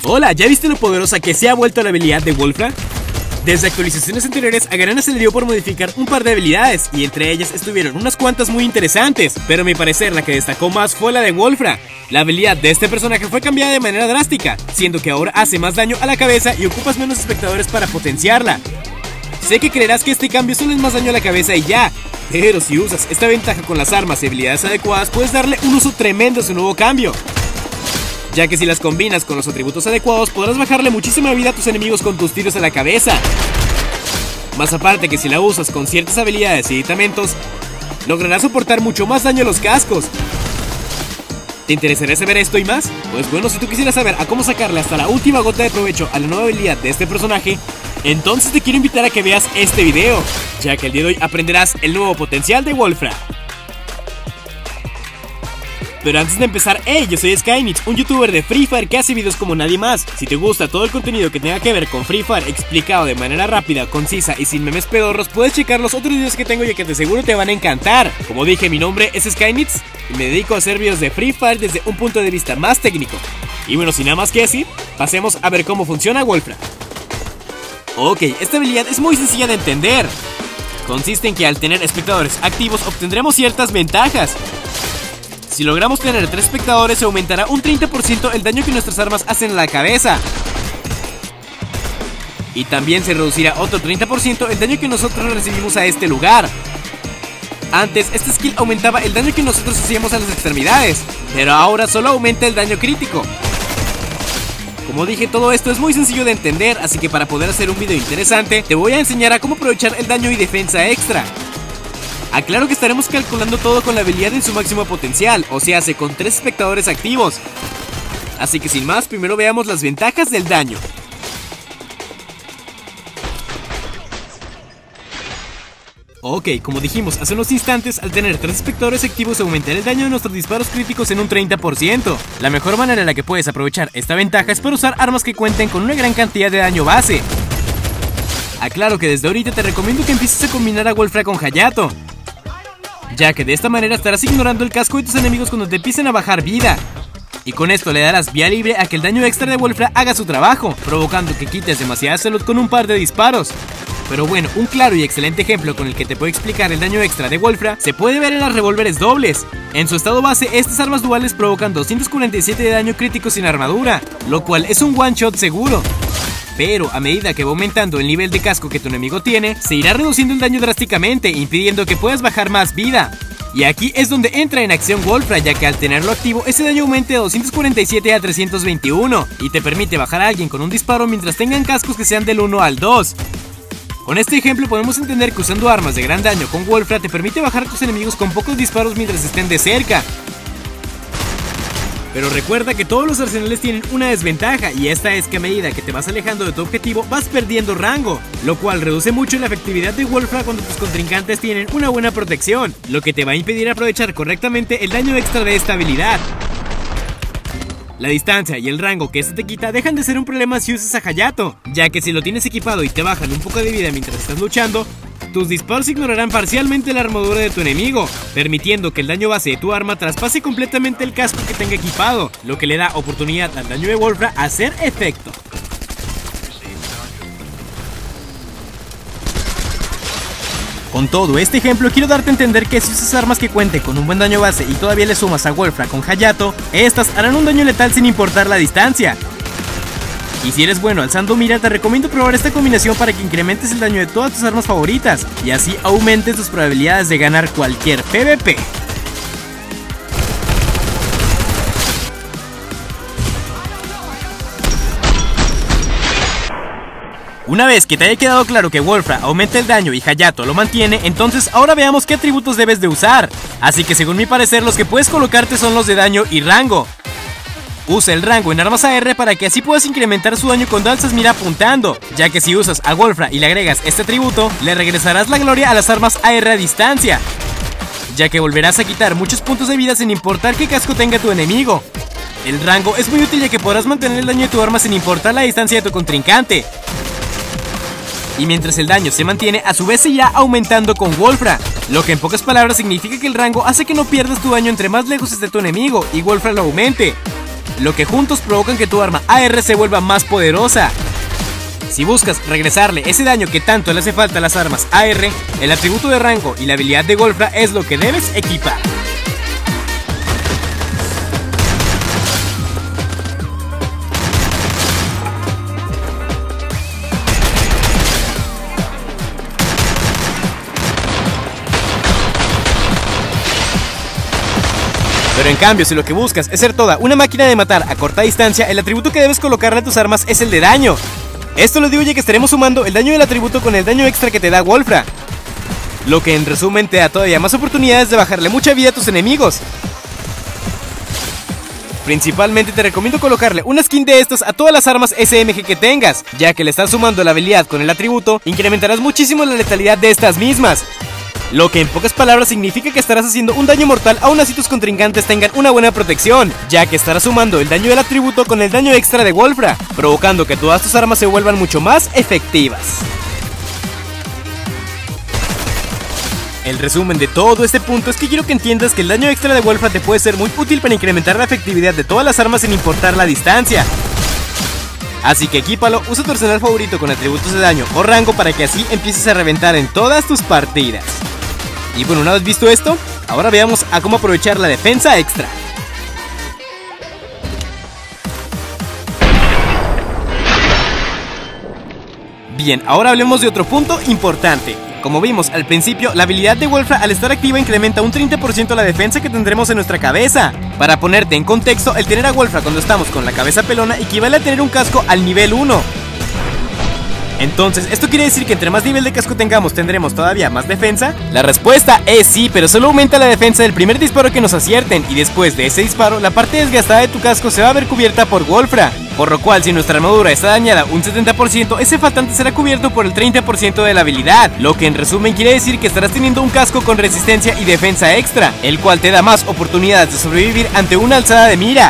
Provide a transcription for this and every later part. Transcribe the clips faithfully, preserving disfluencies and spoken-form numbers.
Hola, ¿ya viste lo poderosa que se ha vuelto la habilidad de Wolfra? Desde actualizaciones anteriores, a Garena se le dio por modificar un par de habilidades, y entre ellas estuvieron unas cuantas muy interesantes, pero a mi parecer la que destacó más fue la de Wolfra. La habilidad de este personaje fue cambiada de manera drástica, siendo que ahora hace más daño a la cabeza y ocupas menos espectadores para potenciarla. Sé que creerás que este cambio solo es más daño a la cabeza y ya, pero si usas esta ventaja con las armas y habilidades adecuadas, puedes darle un uso tremendo a su nuevo cambio, ya que si las combinas con los atributos adecuados podrás bajarle muchísima vida a tus enemigos con tus tiros a la cabeza. Más aparte que si la usas con ciertas habilidades y aditamentos, lograrás soportar mucho más daño a los cascos. ¿Te interesaría saber esto y más? Pues bueno, si tú quisieras saber a cómo sacarle hasta la última gota de provecho a la nueva habilidad de este personaje, entonces te quiero invitar a que veas este video, ya que el día de hoy aprenderás el nuevo potencial de Wolfra. Pero antes de empezar, hey, yo soy Skynix, un youtuber de Free Fire que hace videos como nadie más. Si te gusta todo el contenido que tenga que ver con Free Fire explicado de manera rápida, concisa y sin memes pedorros, puedes checar los otros videos que tengo y que te seguro te van a encantar. Como dije, mi nombre es Skynix y me dedico a hacer videos de Free Fire desde un punto de vista más técnico. Y bueno, sin nada más que decir, pasemos a ver cómo funciona Wolfra. Ok, esta habilidad es muy sencilla de entender. Consiste en que al tener espectadores activos obtendremos ciertas ventajas. Si logramos tener tres espectadores, se aumentará un treinta por ciento el daño que nuestras armas hacen a la cabeza. Y también se reducirá otro treinta por ciento el daño que nosotros recibimos a este lugar. Antes, esta skill aumentaba el daño que nosotros hacíamos a las extremidades, pero ahora solo aumenta el daño crítico. Como dije, todo esto es muy sencillo de entender, así que para poder hacer un video interesante, te voy a enseñar a cómo aprovechar el daño y defensa extra. Aclaro que estaremos calculando todo con la habilidad en su máximo potencial, o sea, hace con tres espectadores activos. Así que sin más, primero veamos las ventajas del daño. Ok, como dijimos hace unos instantes, al tener tres espectadores activos aumentará el daño de nuestros disparos críticos en un treinta por ciento. La mejor manera en la que puedes aprovechar esta ventaja es por usar armas que cuenten con una gran cantidad de daño base. Aclaro que desde ahorita te recomiendo que empieces a combinar a Wolfra con Hayato, ya que de esta manera estarás ignorando el casco de tus enemigos cuando te empiecen a bajar vida. Y con esto le darás vía libre a que el daño extra de Wolfra haga su trabajo, provocando que quites demasiada salud con un par de disparos. Pero bueno, un claro y excelente ejemplo con el que te puedo explicar el daño extra de Wolfra se puede ver en las revólveres dobles. En su estado base, estas armas duales provocan doscientos cuarenta y siete de daño crítico sin armadura, lo cual es un one shot seguro. Pero a medida que va aumentando el nivel de casco que tu enemigo tiene, se irá reduciendo el daño drásticamente, impidiendo que puedas bajar más vida. Y aquí es donde entra en acción Wolfra, ya que al tenerlo activo, ese daño aumenta de doscientos cuarenta y siete a trescientos veintiuno, y te permite bajar a alguien con un disparo mientras tengan cascos que sean del uno al dos. Con este ejemplo podemos entender que usando armas de gran daño con Wolfra te permite bajar a tus enemigos con pocos disparos mientras estén de cerca. Pero recuerda que todos los arsenales tienen una desventaja, y esta es que a medida que te vas alejando de tu objetivo vas perdiendo rango, lo cual reduce mucho la efectividad de Wolfra cuando tus contrincantes tienen una buena protección, lo que te va a impedir aprovechar correctamente el daño extra de esta habilidad. La distancia y el rango que este te quita dejan de ser un problema si usas a Hayato, ya que si lo tienes equipado y te bajan un poco de vida mientras estás luchando, tus disparos ignorarán parcialmente la armadura de tu enemigo, permitiendo que el daño base de tu arma traspase completamente el casco que tenga equipado, lo que le da oportunidad al daño de Wolfra a hacer efecto. Con todo este ejemplo quiero darte a entender que si usas armas que cuenten con un buen daño base y todavía le sumas a Wolfra con Hayato, estas harán un daño letal sin importar la distancia. Y si eres bueno alzando mira, te recomiendo probar esta combinación para que incrementes el daño de todas tus armas favoritas y así aumentes tus probabilidades de ganar cualquier PvP. Una vez que te haya quedado claro que Wolfra aumenta el daño y Hayato lo mantiene, entonces ahora veamos qué atributos debes de usar. Así que según mi parecer los que puedes colocarte son los de daño y rango. Usa el rango en armas A R para que así puedas incrementar su daño cuando alzas mira apuntando, ya que si usas a Wolfra y le agregas este atributo, le regresarás la gloria a las armas A R a distancia, ya que volverás a quitar muchos puntos de vida sin importar qué casco tenga tu enemigo. El rango es muy útil ya que podrás mantener el daño de tu arma sin importar la distancia de tu contrincante. Y mientras el daño se mantiene, a su vez se irá aumentando con Wolfra, lo que en pocas palabras significa que el rango hace que no pierdas tu daño entre más lejos esté tu enemigo y Wolfra lo aumente. lo que juntos provocan que tu arma A R se vuelva más poderosa. Si buscas regresarle ese daño que tanto le hace falta a las armas A R, el atributo de rango y la habilidad de Golfra es lo que debes equipar. Pero en cambio, si lo que buscas es ser toda una máquina de matar a corta distancia, el atributo que debes colocarle a tus armas es el de daño. Esto lo digo ya que estaremos sumando el daño del atributo con el daño extra que te da Wolfra, lo que en resumen te da todavía más oportunidades de bajarle mucha vida a tus enemigos. Principalmente te recomiendo colocarle una skin de estos a todas las armas S M G que tengas, ya que le estás sumando la habilidad con el atributo, incrementarás muchísimo la letalidad de estas mismas. Lo que en pocas palabras significa que estarás haciendo un daño mortal aún así tus contrincantes tengan una buena protección, ya que estarás sumando el daño del atributo con el daño extra de Wolfra, provocando que todas tus armas se vuelvan mucho más efectivas. El resumen de todo este punto es que quiero que entiendas que el daño extra de Wolfra te puede ser muy útil para incrementar la efectividad de todas las armas sin importar la distancia. Así que equípalo, usa tu arsenal favorito con atributos de daño o rango para que así empieces a reventar en todas tus partidas. Y bueno, una vez visto esto, ahora veamos a cómo aprovechar la defensa extra. Bien, ahora hablemos de otro punto importante. Como vimos al principio, la habilidad de Wolfra al estar activa incrementa un treinta por ciento la defensa que tendremos en nuestra cabeza. Para ponerte en contexto, el tener a Wolfra cuando estamos con la cabeza pelona equivale a tener un casco al nivel uno. Entonces, ¿esto quiere decir que entre más nivel de casco tengamos, tendremos todavía más defensa? La respuesta es sí, pero solo aumenta la defensa del primer disparo que nos acierten, y después de ese disparo, la parte desgastada de tu casco se va a ver cubierta por Wolfra. Por lo cual, si nuestra armadura está dañada un setenta por ciento, ese faltante será cubierto por el treinta por ciento de la habilidad, lo que en resumen quiere decir que estarás teniendo un casco con resistencia y defensa extra, el cual te da más oportunidades de sobrevivir ante una alzada de mira.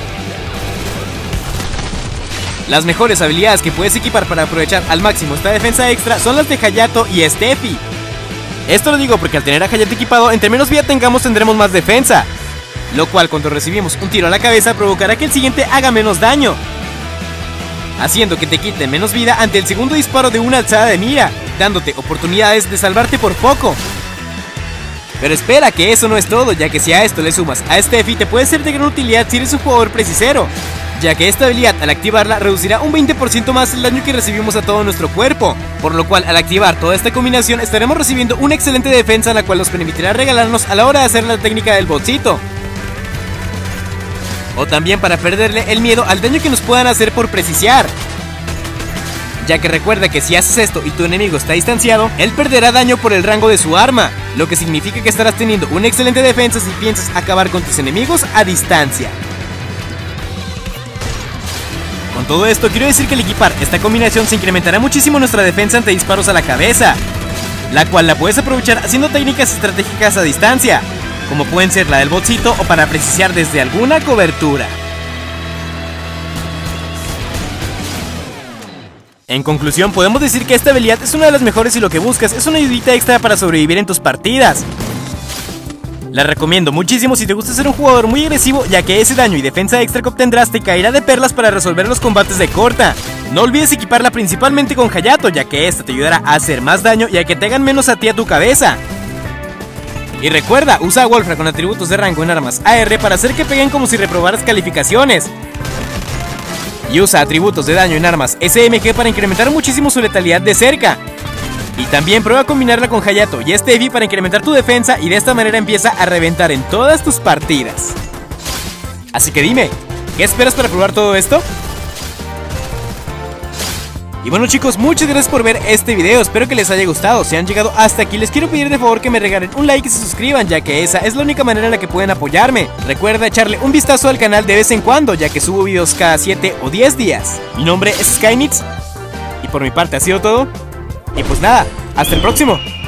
Las mejores habilidades que puedes equipar para aprovechar al máximo esta defensa extra son las de Hayato y Steffi. Esto lo digo porque al tener a Hayato equipado, entre menos vida tengamos tendremos más defensa, lo cual cuando recibimos un tiro a la cabeza provocará que el siguiente haga menos daño, haciendo que te quite menos vida ante el segundo disparo de una alzada de mira, dándote oportunidades de salvarte por poco. Pero espera, que eso no es todo, ya que si a esto le sumas a Steffi, te puede ser de gran utilidad si eres un jugador precisero, ya que esta habilidad al activarla reducirá un veinte por ciento más el daño que recibimos a todo nuestro cuerpo, por lo cual al activar toda esta combinación estaremos recibiendo una excelente defensa, la cual nos permitirá regalarnos a la hora de hacer la técnica del botcito, o también para perderle el miedo al daño que nos puedan hacer por precisar, ya que recuerda que si haces esto y tu enemigo está distanciado, él perderá daño por el rango de su arma, lo que significa que estarás teniendo una excelente defensa si piensas acabar con tus enemigos a distancia. Con todo esto quiero decir que al equipar esta combinación se incrementará muchísimo nuestra defensa ante disparos a la cabeza, la cual la puedes aprovechar haciendo técnicas estratégicas a distancia, como pueden ser la del botcito o para precisar desde alguna cobertura. En conclusión, podemos decir que esta habilidad es una de las mejores y lo que buscas es una ayudita extra para sobrevivir en tus partidas. La recomiendo muchísimo si te gusta ser un jugador muy agresivo, ya que ese daño y defensa extra que obtendrás te caerá de perlas para resolver los combates de corta. No olvides equiparla principalmente con Hayato, ya que esta te ayudará a hacer más daño y a que te hagan menos a ti a tu cabeza. Y recuerda, usa a Wolfra con atributos de rango en armas A R para hacer que peguen como si reprobaras calificaciones. Y usa atributos de daño en armas S M G para incrementar muchísimo su letalidad de cerca. Y también prueba a combinarla con Hayato y Steffi para incrementar tu defensa, y de esta manera empieza a reventar en todas tus partidas. Así que dime, ¿qué esperas para probar todo esto? Y bueno chicos, muchas gracias por ver este video, espero que les haya gustado. Si han llegado hasta aquí, les quiero pedir de favor que me regalen un like y se suscriban, ya que esa es la única manera en la que pueden apoyarme. Recuerda echarle un vistazo al canal de vez en cuando, ya que subo videos cada siete o diez días. Mi nombre es Skynix, y por mi parte ha sido todo. Y pues nada, hasta el próximo.